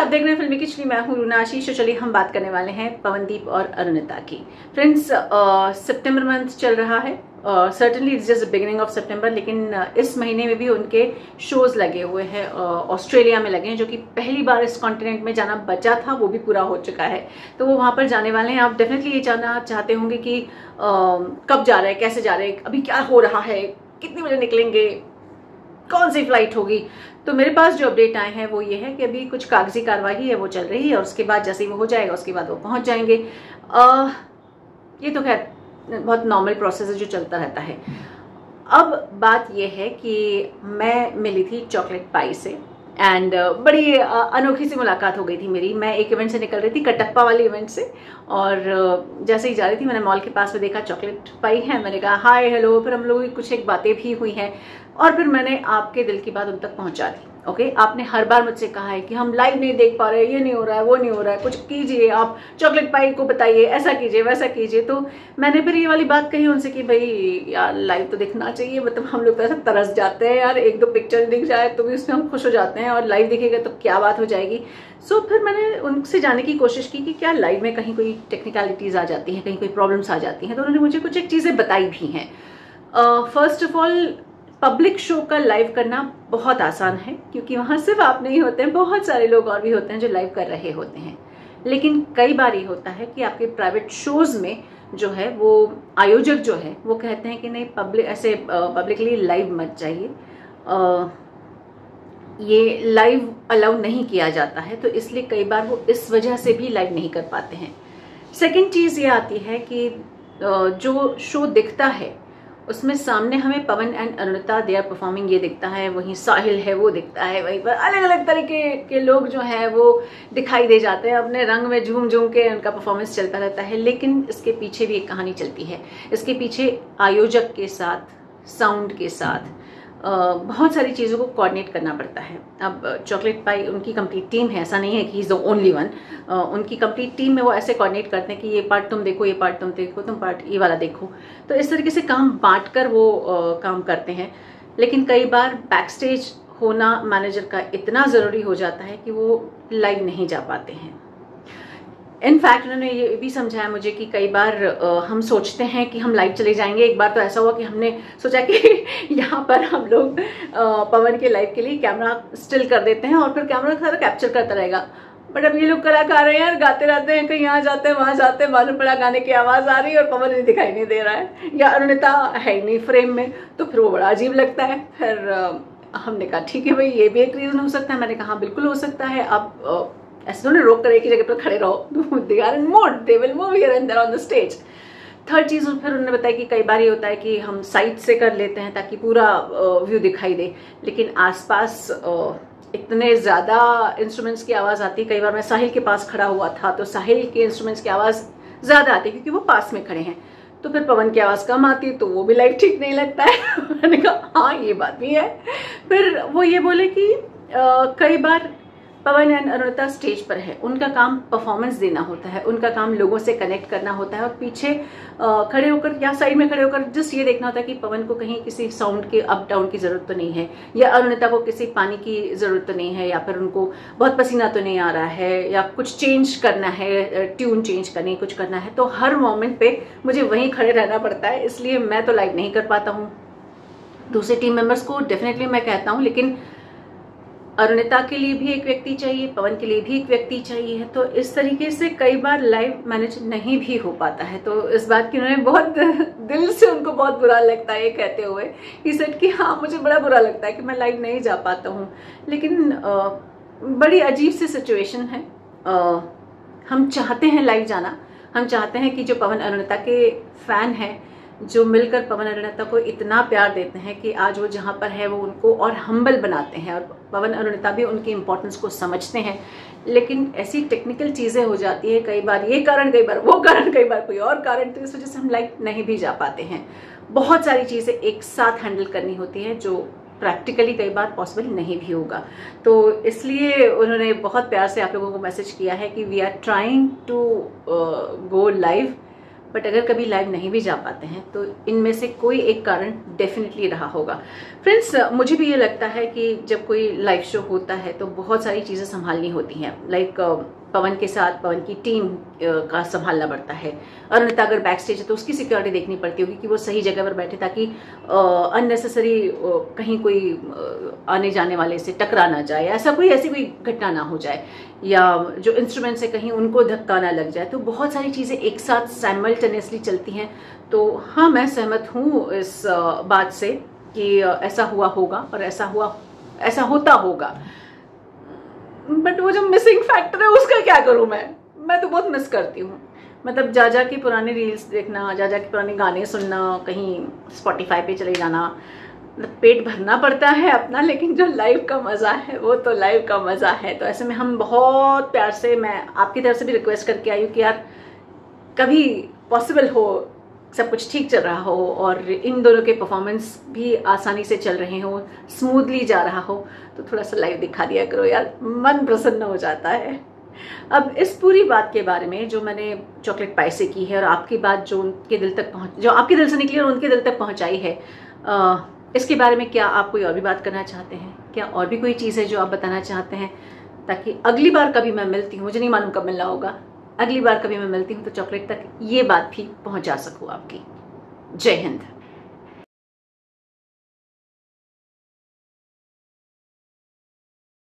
देख रहे हैं फिल्मी किचली। मैं हूं रूना आशीष। तो चलिए हम बात करने वाले हैं पवनदीप और अरुणिता की। फ्रेंड्स, सितंबर मंथ चल रहा है और certainly it's just beginning of September, लेकिन इस महीने में भी उनके शोज लगे हुए हैं। ऑस्ट्रेलिया में लगे हैं, जो कि पहली बार इस कॉन्टिनेंट में जाना बचा था, वो भी पूरा हो चुका है। तो वो वहां पर जाने वाले हैं। आप डेफिनेटली ये जानना चाहते होंगे कि कब जा रहे हैं, कैसे जा रहे हैं, अभी क्या हो रहा है, कितने बजे निकलेंगे, कौन सी फ्लाइट होगी। तो मेरे पास जो अपडेट आए हैं वो ये है कि अभी कुछ कागजी कार्रवाई है वो चल रही है और उसके बाद जैसे ही वो हो जाएगा उसके बाद वो पहुंच जाएंगे। ये तो खैर बहुत नॉर्मल प्रोसेस है जो चलता रहता है। अब बात ये है कि मैं मिली थी चॉकलेट पाई से एंड बड़ी अनोखी सी मुलाकात हो गई थी मेरी। मैं एक इवेंट से निकल रही थी, कटप्पा वाली इवेंट से, और जैसे ही जा रही थी मैंने मॉल के पास में देखा चॉकलेट पाई है। मैंने कहा हाय हेलो, फिर हम लोगों की कुछ एक बातें भी हुई हैं और फिर मैंने आपके दिल की बात उन तक पहुंचा दी। ओके, आपने हर बार मुझसे कहा है कि हम लाइव नहीं देख पा रहे, ये नहीं हो रहा है, वो नहीं हो रहा है, कुछ कीजिए, आप चॉकलेट पाई को बताइए, ऐसा कीजिए वैसा कीजिए। तो मैंने फिर ये वाली बात कही उनसे कि भाई यार लाइव तो दिखना चाहिए। मतलब हम लोग तो ऐसा तरस जाते हैं यार, एक दो पिक्चर दिख जाए तो भी उसमें हम खुश हो जाते हैं और लाइव दिखेगा तो क्या बात हो जाएगी। सो फिर मैंने उनसे जानने की कोशिश की कि क्या लाइव में कहीं कोई टेक्निकलिटीज आ जाती हैं, कहीं कोई प्रॉब्लम्स आ जाती हैं। तो उन्होंने मुझे कुछ एक चीजें बताई भी हैं। First of all, public show का लाइव करना बहुत आसान है क्योंकि वहां सिर्फ आप नहीं होते हैं, बहुत सारे लोग और भी होते हैं जो लाइव कर रहे होते हैं। लेकिन कई बार ये होता है कि आपके प्राइवेट शोज में जो है वो आयोजक जो है वो कहते हैं कि नहीं पब्लिकली लाइव मत जाइए, ये लाइव अलाउ नहीं किया जाता है। तो इसलिए कई बार वो इस वजह से भी लाइव नहीं कर पाते हैं। सेकेंड चीज ये आती है कि जो शो दिखता है उसमें सामने हमें Pawan and Arunita they are performing ये दिखता है, वहीं साहिल है वो दिखता है, वहीं पर अलग अलग तरीके के लोग जो हैं वो दिखाई दे जाते हैं, अपने रंग में झूम झूम के उनका परफॉर्मेंस चलता रहता है। लेकिन इसके पीछे भी एक कहानी चलती है। इसके पीछे आयोजक के साथ, साउंड के साथ बहुत सारी चीज़ों को कोऑर्डिनेट करना पड़ता है। अब चॉकलेट पाई उनकी कंप्लीट टीम है, ऐसा नहीं है कि he is the only one. उनकी कंप्लीट टीम में वो ऐसे कोऑर्डिनेट करते हैं कि ये पार्ट तुम देखो, ये पार्ट तुम देखो, तुम पार्ट ये वाला देखो। तो इस तरीके से काम बांटकर वो काम करते हैं। लेकिन कई बार बैक स्टेज होना मैनेजर का इतना ज़रूरी हो जाता है कि वो लाइव नहीं जा पाते हैं। इनफैक्ट उन्होंने ये भी समझाया मुझे कि कई बार हम सोचते हैं कि हम लाइव चले जाएंगे। एक बार तो ऐसा हुआ कि हमने सोचा कि यहाँ पर हम लोग पवन के लाइव के लिए कैमरा स्टिल कर देते हैं और फिर कैमरा सारा कैप्चर करता रहेगा। बट अब ये लोग कलाकार हैं यार, गाते रहते हैं, कहीं यहाँ जाते हैं वहां जाते हैं, मालूम पड़ा गाने की आवाज आ रही है और पवन दिखाई नहीं दे रहा है या अरुणिता है ही नहीं फ्रेम में। तो फिर वो बड़ा अजीब लगता है। फिर हमने कहा ठीक है भाई, ये भी एक रीजन हो सकता है। मैंने कहा बिल्कुल हो सकता है। आप ऐसे तो नहीं रोक कर एक ही जगह पर खड़े रहो, they are in mode, they will move here and there on the stage. Third चीज फिर उन्होंने बताया कि कई बार ये होता है कि हम साइड से कर लेते हैं ताकि पूरा व्यू दिखाई दे, लेकिन आसपास इतने ज्यादा इंस्ट्रूमेंट्स की आवाज आती है। कई बार मैं साहिल के पास खड़ा हुआ था तो साहिल के इंस्ट्रूमेंट्स की आवाज ज्यादा आती है क्योंकि वो पास में खड़े हैं। तो फिर पवन की आवाज कम आती है तो वो भी लाइव ठीक नहीं लगता है। मैंने कहा हाँ ये बात भी है। फिर वो ये बोले कि कई बार पवन एंड अरुणिता स्टेज पर है, उनका काम परफॉर्मेंस देना होता है, उनका काम लोगों से कनेक्ट करना होता है और पीछे खड़े होकर या साइड में खड़े होकर जस्ट ये देखना होता है कि पवन को कहीं किसी साउंड के अप डाउन की जरूरत तो नहीं है, या अरुणिता को किसी पानी की जरूरत तो नहीं है, या फिर उनको बहुत पसीना तो नहीं आ रहा है, या कुछ चेंज करना है, ट्यून चेंज करनी, कुछ करना है। तो हर मोमेंट पे मुझे वहीं खड़े रहना पड़ता है, इसलिए मैं तो लाइव नहीं कर पाता हूँ। दूसरे टीम मेंबर्स को डेफिनेटली मैं कहता हूँ, लेकिन अरुणिता के लिए भी एक व्यक्ति चाहिए, पवन के लिए भी एक व्यक्ति चाहिए। तो इस तरीके से कई बार लाइव मैनेज नहीं भी हो पाता है। तो इस बात की उन्होंने बहुत दिल से, उनको बहुत बुरा लगता है ये कहते हुए। ही सेड कि हाँ मुझे बड़ा बुरा लगता है कि मैं लाइव नहीं जा पाता हूँ। लेकिन बड़ी अजीब सी सिचुएशन है। हम चाहते हैं लाइव जाना, हम चाहते हैं कि जो पवन अरुणिता के फैन हैं, जो मिलकर पवन अरुणिता को इतना प्यार देते हैं कि आज वो जहाँ पर है वो उनको और हम्बल बनाते हैं, और पवन अरुणिता भी उनकी इम्पोर्टेंस को समझते हैं। लेकिन ऐसी टेक्निकल चीजें हो जाती है, कई बार ये कारण, कई बार वो कारण, कई बार कोई और कारण, तो इस वजह से हम लाइव नहीं भी जा पाते हैं। बहुत सारी चीजें एक साथ हैंडल करनी होती है जो प्रैक्टिकली कई बार पॉसिबल नहीं भी होगा। तो इसलिए उन्होंने बहुत प्यार से आप लोगों को मैसेज किया है कि we are trying to go live, but अगर कभी लाइव नहीं भी जा पाते हैं तो इनमें से कोई एक कारण डेफिनेटली रहा होगा। फ्रेंड्स, मुझे भी ये लगता है कि जब कोई लाइव शो होता है तो बहुत सारी चीज़ें संभालनी होती हैं। लाइक पवन के साथ पवन की टीम का संभालना पड़ता है। अरुणिता अगर बैक स्टेज है तो उसकी सिक्योरिटी देखनी पड़ती होगी कि वो सही जगह पर बैठे, ताकि अननेसेसरी कहीं कोई आने जाने वाले से टकरा ना जाए, ऐसी कोई घटना ना हो जाए, या जो इंस्ट्रूमेंट्स है कहीं उनको धक्का ना लग जाए। तो बहुत सारी चीज़ें एक साथ साइमल्टेनियसली चलती हैं। तो हाँ, मैं सहमत हूँ इस बात से कि ऐसा हुआ होगा और ऐसा होता होगा। बट वो जो मिसिंग फैक्टर है उसका क्या करूं मैं तो बहुत मिस करती हूँ। मतलब जा के पुराने रील्स देखना, जा के पुराने गाने सुनना, कहीं स्पॉटिफाई पे चले जाना, मतलब पेट भरना पड़ता है अपना, लेकिन जो लाइव का मज़ा है वो तो लाइव का मज़ा है। तो ऐसे में हम बहुत प्यार से, मैं आपकी तरफ से भी रिक्वेस्ट करके आई हूँ कि यार कभी पॉसिबल हो, सब कुछ ठीक चल रहा हो और इन दोनों के परफॉर्मेंस भी आसानी से चल रहे हो, स्मूथली जा रहा हो, तो थोड़ा सा लाइव दिखा दिया करो यार, मन प्रसन्न हो जाता है। अब इस पूरी बात के बारे में जो मैंने चॉकलेट पाई से की है और आपकी बात जो आपके दिल से निकली और उनके दिल तक पहुंचाई है, इसके बारे में क्या आप कोई और भी बात करना चाहते हैं? क्या और भी कोई चीज़ है जो आप बताना चाहते हैं, ताकि अगली बार कभी मैं मिलती हूँ, मुझे नहीं मालूम कब मिलना होगा, अगली बार कभी मैं मिलती हूँ तो चॉकलेट तक ये बात भी पहुंचा सकूँ आपकी। जय हिंद।